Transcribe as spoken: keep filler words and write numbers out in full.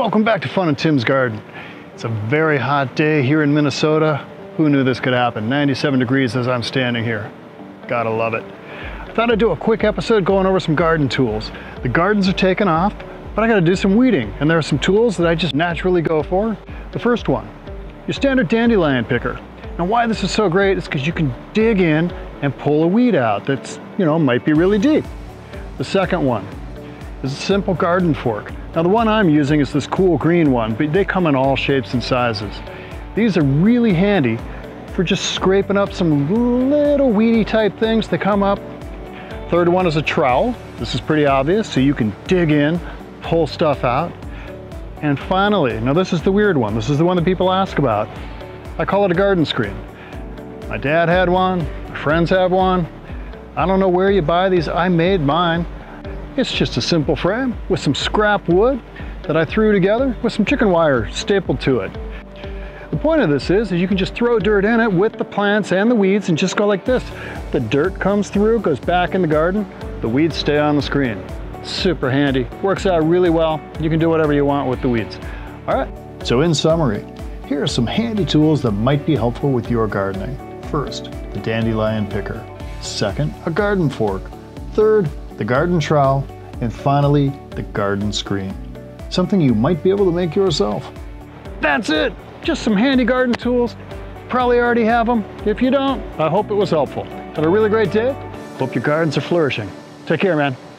Welcome back to Fun in Tim's Garden. It's a very hot day here in Minnesota. Who knew this could happen? ninety-seven degrees as I'm standing here. Gotta love it. I thought I'd do a quick episode going over some garden tools. The gardens are taking off, but I gotta do some weeding, and there are some tools that I just naturally go for. The first one, your standard Dandelion Picker. Now why this is so great is because you can dig in and pull a weed out that's, you know, might be really deep. The second one is a simple garden fork. Now the one I'm using is this cool green one, but they come in all shapes and sizes. These are really handy for just scraping up some little weedy type things that come up. Third one is a trowel. This is pretty obvious, so you can dig in, pull stuff out. And finally, now this is the weird one. This is the one that people ask about. I call it a garden screen. My dad had one, my friends have one. I don't know where you buy these, I made mine. It's just a simple frame with some scrap wood that I threw together with some chicken wire stapled to it. The point of this is, is you can just throw dirt in it with the plants and the weeds and just go like this. The dirt comes through, goes back in the garden, the weeds stay on the screen. Super handy, works out really well. You can do whatever you want with the weeds. All right, so in summary, here are some handy tools that might be helpful with your gardening. First, the Dandelion Picker. Second, a garden fork. Third, the garden trowel, and finally, the garden screen. Something you might be able to make yourself. That's it, just some handy garden tools. Probably already have them. If you don't, I hope it was helpful. Have a really great day. Hope your gardens are flourishing. Take care, man.